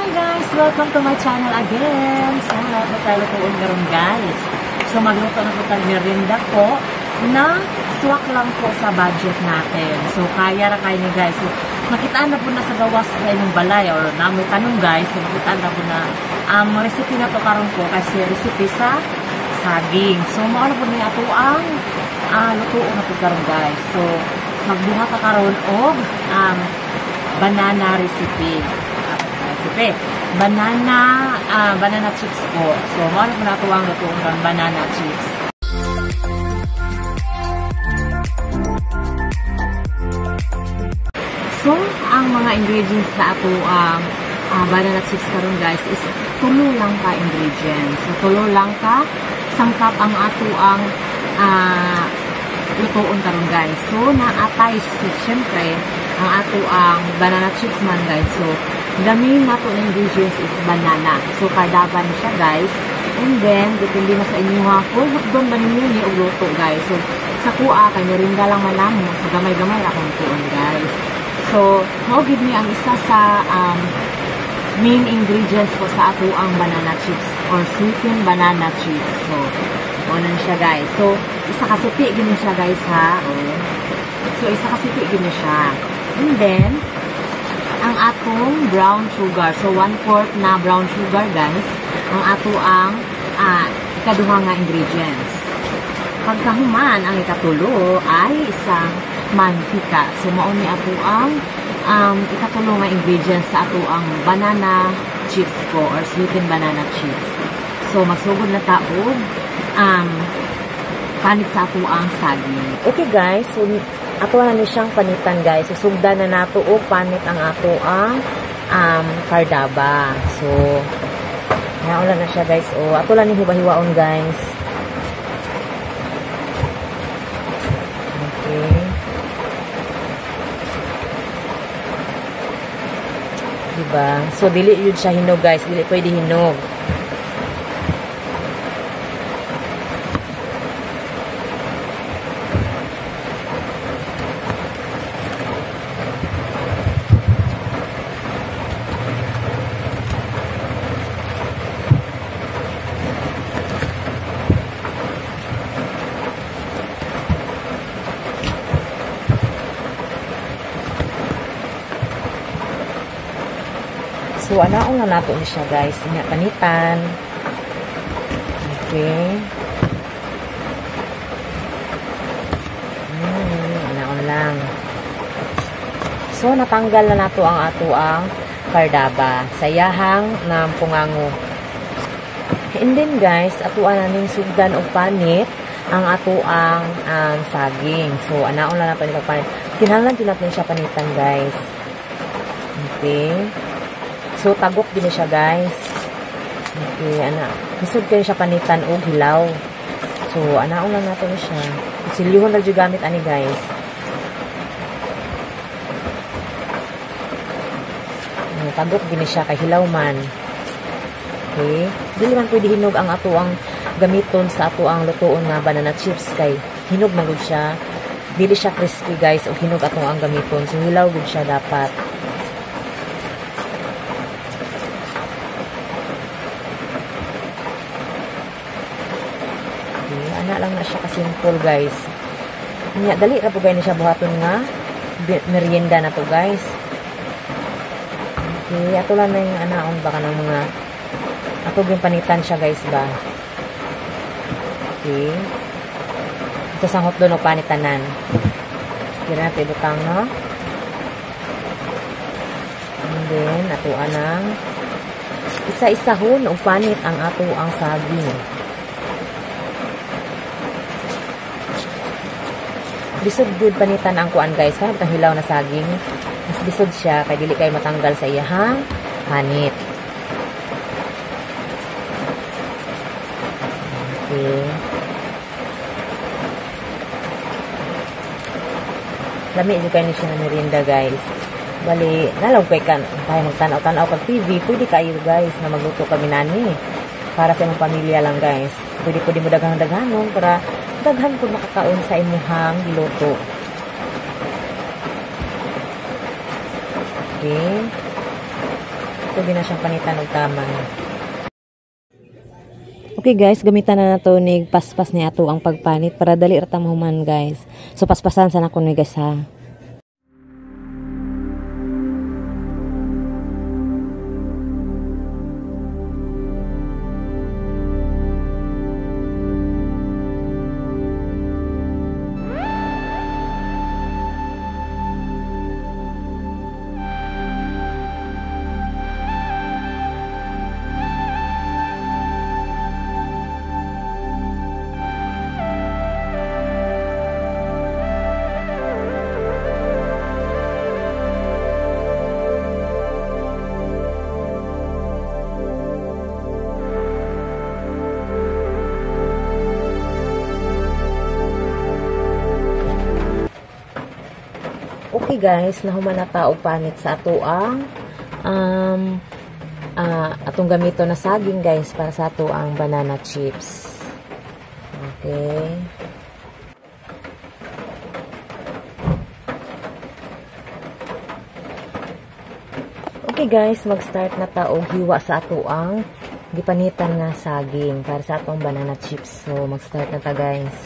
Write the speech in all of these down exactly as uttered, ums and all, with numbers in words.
Hi guys! Welcome to my channel again. So, nato tayo lutuon karon guys. So, magluto na po tayo merienda po na swak lang po sa budget natin. So, kaya na kayo ni guys. So, makitaan na po na sa gawas sa inyong balay or na may tanong guys. So, makitaan na po na um, recipe na to karon po kasi recipe sa saging. So, maano po niya po ang uh, lutuon na po karon guys. So, magbuhat ka karon og um, banana recipe. Recipe. Banana, uh, banana chips po. So, maano po na ito ang lutuon ng banana chips. So, ang mga ingredients na ito ang uh, banana chips karon guys is tulo lang ka ingredients. So, tulo lang ka sangkap ang ato ang uh, lutuon karon guys. So, naatay syempre ang ato ang banana chips man guys. So, dami nato ng ingredients is banana. So, kardaban siya guys. And then, depende na sa inyo ha. Kung doon ba ninyo ni og luto guys. So, sa kuha, kay merinda lang manamo. So, gamay-gamay akong tuon guys. So, maugid niya ang isa sa um, main ingredients po sa ato ang banana chips or sweetened banana chips. So, unan siya guys. So, isa kasuti gini siya guys ha. Oh. So, isa kasuti gini siya. And then, ang atong brown sugar. So, one-fourth na brown sugar, guys. Ang ato ang uh, ikaduha nga ingredients. Pagkahuman, ang ikatulo ay isang mantika. So, mauni ato ang um, ikatulo nga ingredients sa ato ang banana chips ko or sweetened banana chips. So, magsugod na taog um, panit sa ato ang saging. Okay, guys. So, ato na ni siyang panitan guys. Susugdan na nato o panit ang ato ang um, kardaba. So, naula na siya guys. O, ato lang ni hiwa-hiwaon guys. Okay. Diba? So, dili yun siya hinog guys. Dili pwede hinog. So, anaon na nato ni siya, guys. Inya, panitan. Okay. Hmm, anaon lang. So, natanggal na nato ang ato ang kardaba. Sayahang na pungango. And then, guys, atuan na ning sugdan o panit ang ato ang um, saging. So, anaon lang na panit o panit. Kinahanglan din natin siya panitan, guys. Okay. So, tagok din siya, guys. Okay, ana. Isod kayo siya panitan o hilaw. So, anaon lang natin siya. Silyuhon na dyan gamit, ani, guys. Tagok din siya, kay hilaw man. Okay. Dili man pwede hinog ang ato ang gamiton sa ato ang lutoon na banana chips. Kay hinog na gud siya. Dili siya crispy, guys. O hinog ato ang gamiton. So, hilaw gud siya dapat. Ana lang na siya ka-simple, guys. Nya, dali ra po gani siya buhaton nga merienda na to, guys. Okay, ato lang na yung anaon baka ng mga ato yung panitan siya, guys, ba? Okay. Ito sa hotdog o panitanan. Kira natin ibutang, no? And then, ato anang isa-isahon o panit ang ato ang saging. Bisod good panitan ang kuan guys. Kaya itong hilaw na saging. Mas bisod siya. Kaya dili kayo matanggal sa iyahang hanit. Okay. Lami yung kayo siya na merinda guys. Bali, nalaw kayo kan. Tayo magtanaw-tanaw kag T V. Pwede kayo guys na magluto kami nani. Para sa imong pamilya lang guys. Pwede-pwede mo daghang-daghanon para daghan po makakaon sa imuhang luto. Okay. pwede na siyang panitan og tama. Okay guys, gamitan na nato ni paspas ni ato ang pagpanit para dali ra ta mahuman guys. So paspasan sa nako ni guys ha. Okay guys, nahuman na ta og panit sa ato ang um, uh, atong gamito na saging guys para sa ato ang banana chips. Okay. Okay guys, mag-start na ta og hiwa sa ato ang gipanitan nga saging para sa atong banana chips. So mag-start na ta guys.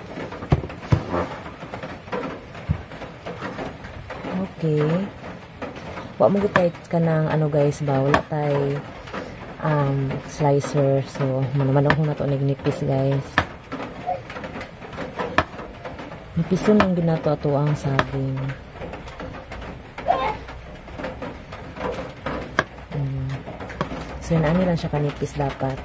Okay. Wa mo gitay ka ng ano guys ba, wala tay um, slicer. So, manamanong ko na ito nagnipis guys. Nipisun lang ginato ato ang saging. Hmm. So, yun, ano lang siya kanipis dapat.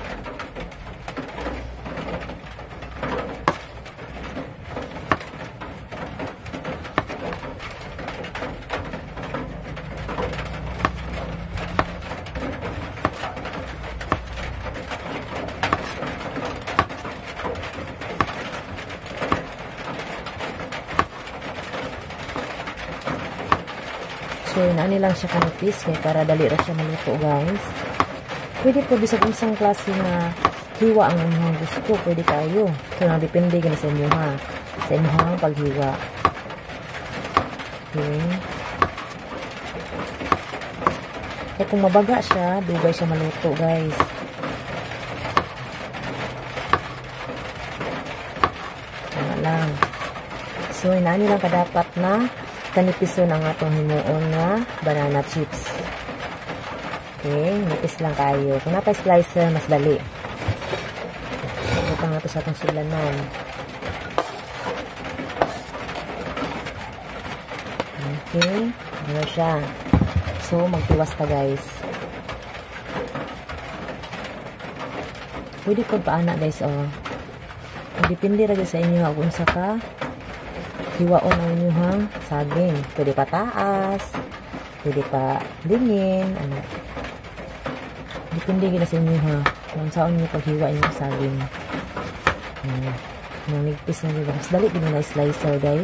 So, naani lang siya kanipis kaya para dali ra siya maluto guys. Pwede po bisag isang klase na hiwa ang inyong gusto. Pwede kayo. So, nang depende gani sa inyo ha. Sa inyo ang paghiwa. Okay. Kaya kung mabaga siya, dugay siya maluto guys. Tama lang. So, naani lang kadapat na kanipison ang atong himuon nga banana chips. Okay, nipis lang kayo. Kung napay slicer, mas dali. Ito nga ito sa atong sulanan. Okay, ano siya. So, magtiwas ta guys. Pwede ko paana guys, oh. Depende rin sa inyo kung sa ka hiwaon ang inyong saging. Pwede pa taas, pwede pa dingin, ano. Depende gina sa inyo ha. Kung saan nyo paghiwa yung saging. Ano. Nang nigpis na nyo. Mas dali din na slicer guys.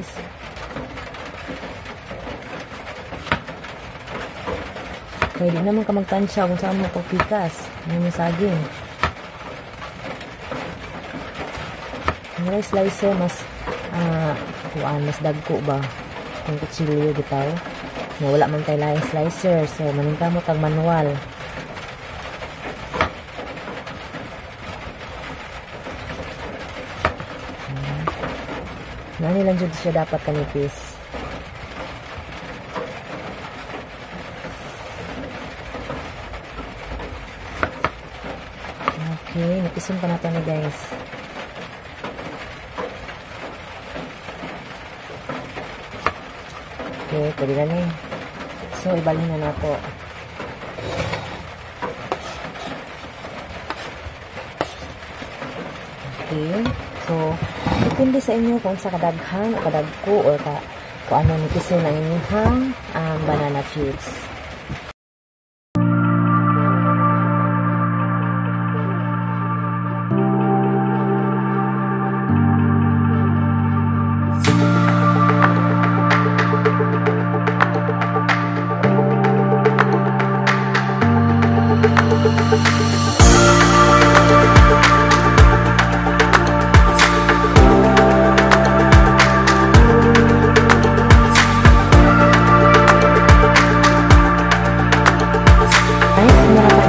Pwede naman ka magtansya kung saan mo pagpikas. Ano yung saging. Yung slicer mas ah, uh, kuan mas dagko ba kung kutsilyo bitaw na wala man tayo laing slicer, so maningka mo tag manual. Hmm. Nani lang jud siya dapat kanipis. Okay, nipisin pa natin ni guys. Okay, pwede na na. So, ibalhin na nato. Okay. So, depende sa inyo kung sa kadaghan o kadagko o ka, kung ano nipisin ang inyong um, banana chips.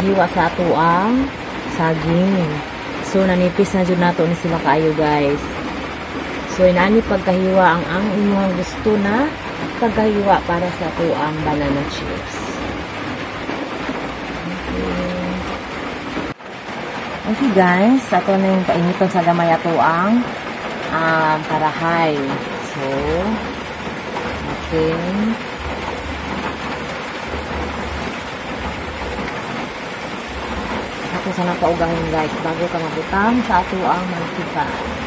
pagkahiwa sa ato ang saging. So nanipis na jud nato ni sila kaayo guys. So inani pagkahiwa ang ang imong gusto na pagkahiwa para sa ato ang banana chips. Okay. Okay guys, ato na yung painiton sa gamay ato ang um, karahay. So okay. Ako sana paugahin guys bago ka mabutang sa ato ang mantika.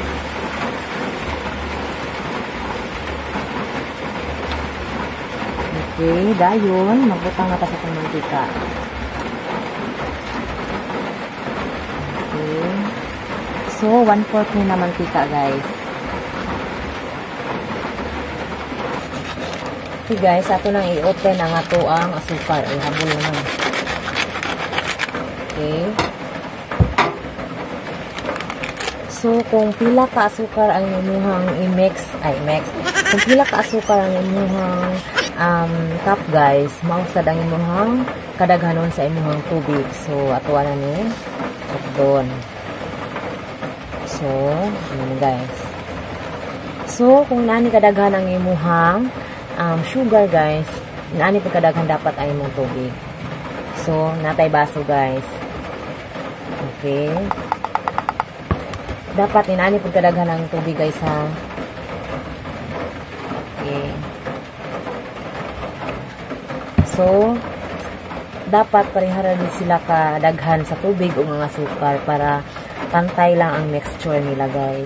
Okay, dayon magbutang na ta sa atong mantika. Okay. So one fourth ni na mantika guys. Okay guys, ato nang i-open ang ato ang asukar. Ay habol naman. Okay. So, kung pila ka asukar ang imuhang i-mix, ay mix, kung pila ka asukar ang imuhang um, cup guys, mausad ang imuhang kadaghanon sa imuhang tubig. So, ato na ni doon. So, yun guys. So, kung nani kadaghan ang imuhang um, sugar guys, nani pagkadaghan dapat ang imong tubig. So, natay baso guys. Okay. Dapat inani pagkadaghan ng tubig guys ha. Okay. So, dapat parihara din sila kadaghan sa tubig o mga sukar para pantay lang ang mixture nila guys.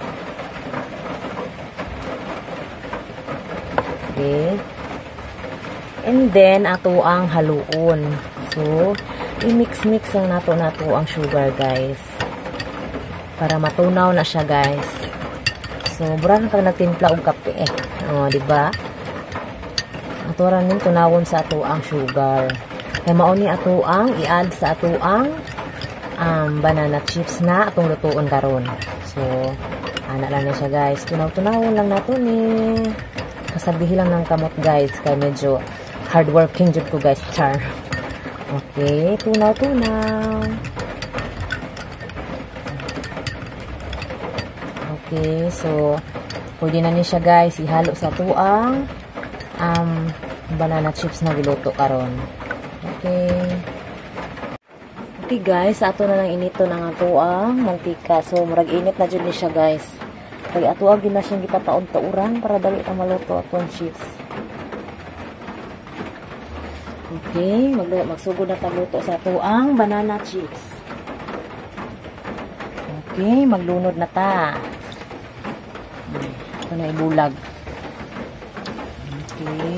Okay. And then, ato ang haluon. So, i-mix-mix ang nato nato ang sugar guys. Para matunaw na siya guys. So, buran kang nagtimpla og kape eh. O, diba? Aturan ning tunawon sa ato ang sugar. Kaya mauni ato ang i-add sa ato ang um, banana chips na atong lutuon karon. So, ana lang na siya guys. Tunaw-tunawon lang nato ni. Kasabihin lang ng kamot guys. Kaya medyo hardworking jud ko guys. Char. Okay, tunaw-tunaw. Okay, so pwede na ni siya guys ihalo sa tuang um, banana chips na giluto karon. Okay. Okay guys, ato na lang inito ng ato ang mantika. So murag init na jud ni siya guys. Kaya ato ag na siyang gitataod-tauran para dali ta maluto atong chips. Okay, mag magsugod na ta luto sa ato ang banana chips. Okay, maglunod na ta. Ito na ibulag. Okay.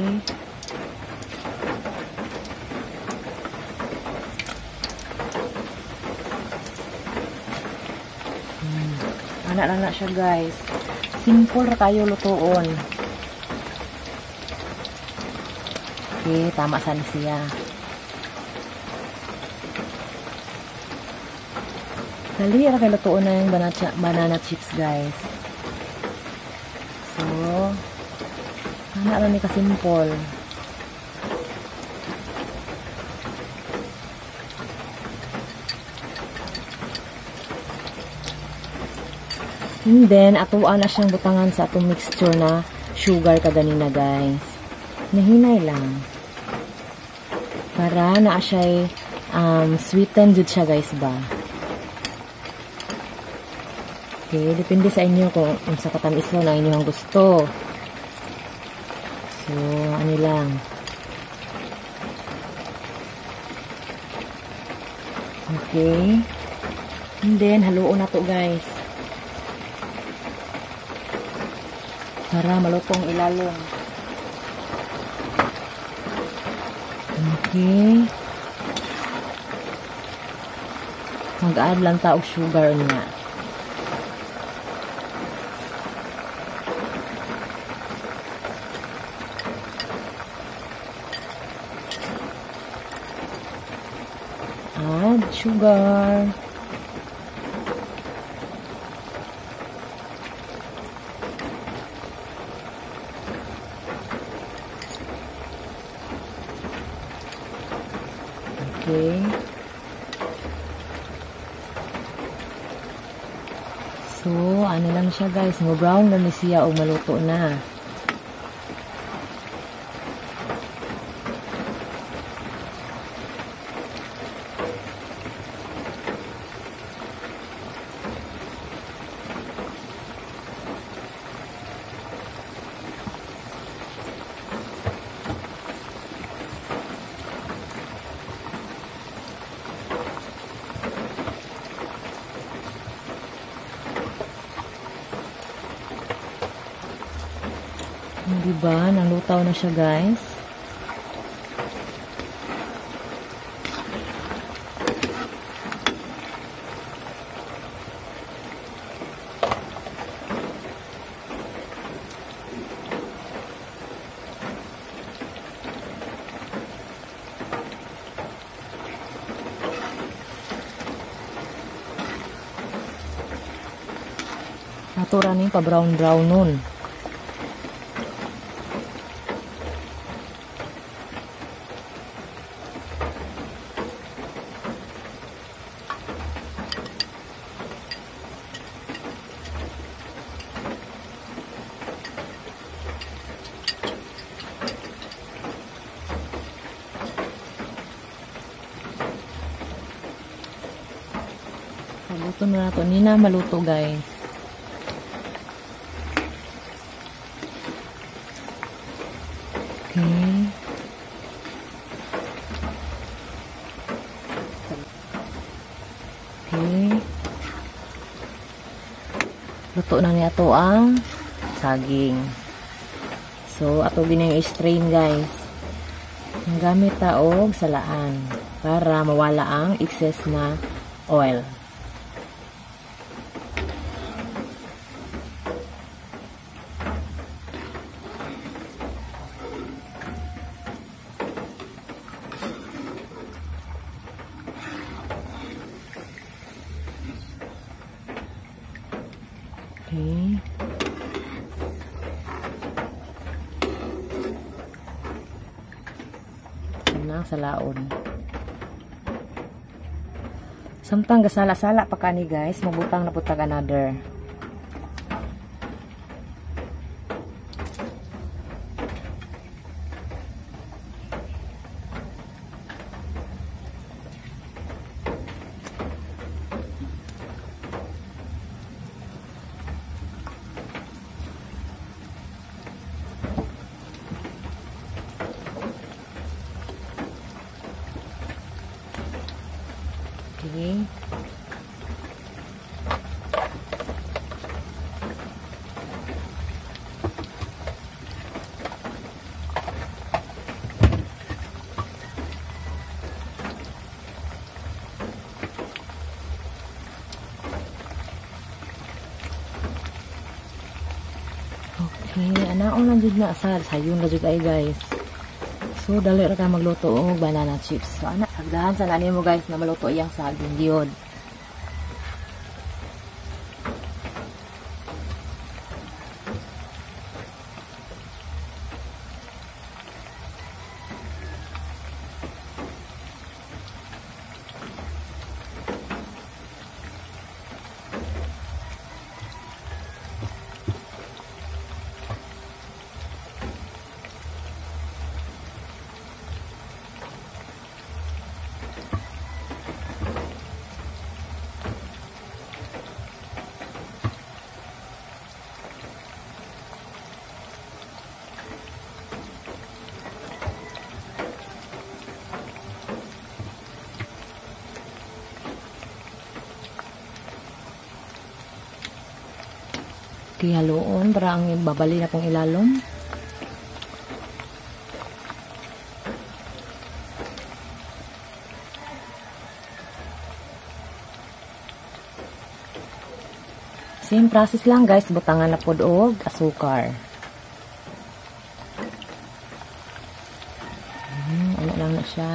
Hmm. Anak lang na siya guys. Simple ra kayo lutoon. Okay, tama sa ni siya. Dali ra kayo lutoon na yung banana, banana chips guys. So, anak lang ni ka-simple. And then, atuan na siyang butangan sa atong mixture na sugar kaganina guys. Nahinay lang. Para naa siya'y um, sweeten jud siya guys ba. Okay, depende sa inyo kung, kung sa katamis lang na inyong gusto. So, ano lang. Okay. And then, haluon na to guys. Para malutong ilalong. Okay. Mag-add lang ta og sugar niya. Add sugar. Okay. So, ano lang siya guys, mo-brown na ni siya o maluto na. Diba? Nalutaw na siya guys. Natura ni pa brown brown nun. Maluto na nato. Hindi na maluto guys. Okay. Okay. Luto na niya to ang saging. So, ato ginang i-strain guys. Ang gamit taog salaan para mawala ang excess na oil. Okay. Na sa laon. Samtang gasala-sala pa kani guys, mabutang na putag another. Okay. Okay, anaon lang jud na asal sayon na jud ay guys. So, dali ra ka magluto og banana chips. So, anak, sagdahan sa nani mo guys na maluto iyang saging diyon. Haloon para ang babali na pong ilalom. Same process lang guys, butangan na pod og asukar. Hmm, ano lang na siya.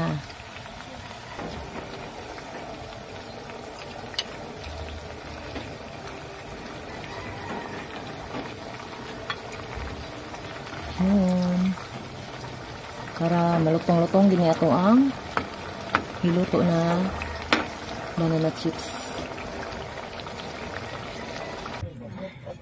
Ayan. Para malutong-lutong din ato ang hiluto na banana chips.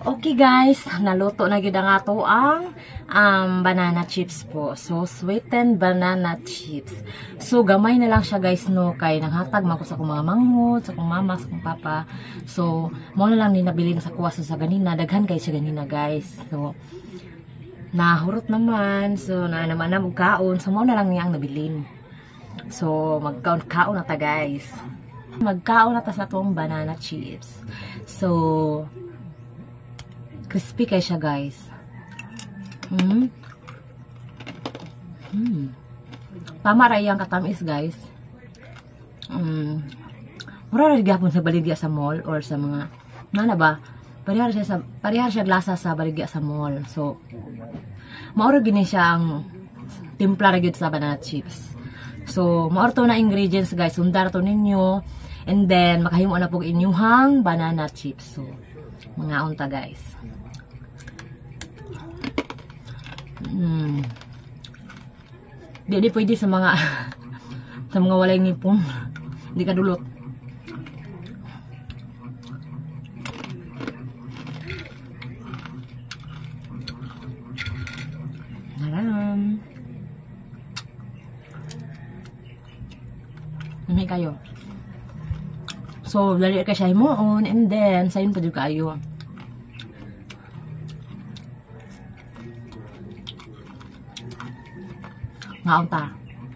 Okay guys, naluto na gid ang ato ang um, banana chips po. So, sweetened banana chips. So, gamay na lang siya guys no, kay nanghatag man ko sa akong mga manghod, sa akong mama, sa akong papa. So, mo na lang ni nabili sa kuha sa ganina, daghan kay siya ganina guys. So, nahurot naman. So, na naman na magkaon. So, mo na lang niya ang nabilin. So, magkaon-kaon na ta guys. Magkaon na ta sa atong banana chips. So, crispy kay siya guys. Hmm. Hmm. Tama ra iyang katamis guys. Hmm. Mura ra gyapon sa baligya sa mall or sa mga nana ba? Parehar siya sa parehar siya lasa sa baligya sa mall. So mauro gini siya ang timpla ra gyud sa banana chips. So mauro to na ingredients guys. Sundar to ninyo and then makahimo na pug inyuhang banana chips. So mga unta guys. Hmm. Di di pwede sa mga sa mga walay ngipon. Hindi ka dulot. Naram. Namay kayo. So, dali ka siya himuon and then sayon pa jud kayo. Ngaon ta.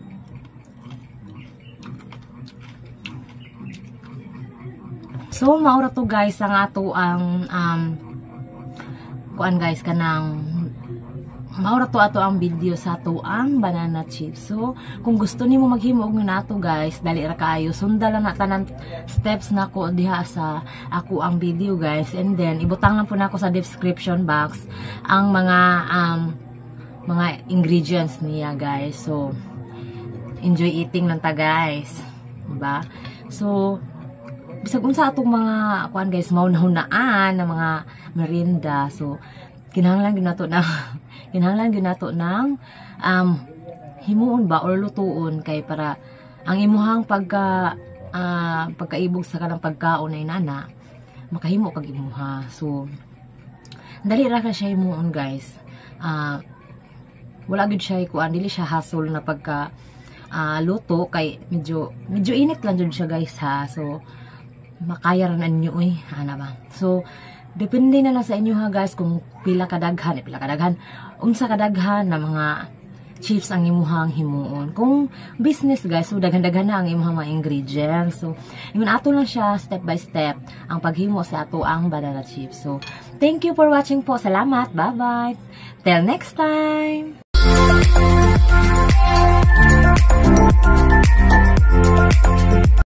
So, maura to guys ang ato ang um, kuan guys kanang maura to ato ang video sa ato ang banana chips. So, kung gusto nimo maghimo og nato guys, dali ra kaayo. Sunda lang na tanan steps nako diha sa ako ang video guys. And then ibutang lang po nako sa description box ang mga um mga ingredients niya guys. So enjoy eating lang ta guys, diba? So bisag unsa atong mga kuan guys, maunahunaan na mga merienda. So kinahanglan gyud nato na kinahanglan gyud nato ng um himuon ba or lutuon kay para ang imuhang pagka uh, pagkaibog sa kanang pagkaon ay nana makahimo kag imuha. So dali ra ka siya himuon guys. Ah uh, wala gud siya kuan, dili siya hassle na pagka uh, luto kay medyo medyo init lang jud siya guys ha. So makaya ra ninyo oy ana ba. So depende na lang sa inyo ha guys kung pila kadaghan, eh, pila kadaghan unsa kadaghan na mga chips ang imuhang himuon. Kung business guys, so daghan-daghan na ang imuhang mga ingredients. So yun ato lang siya step by step ang paghimo sa ato ang banana chips. So thank you for watching po. Salamat. Bye bye. Till next time.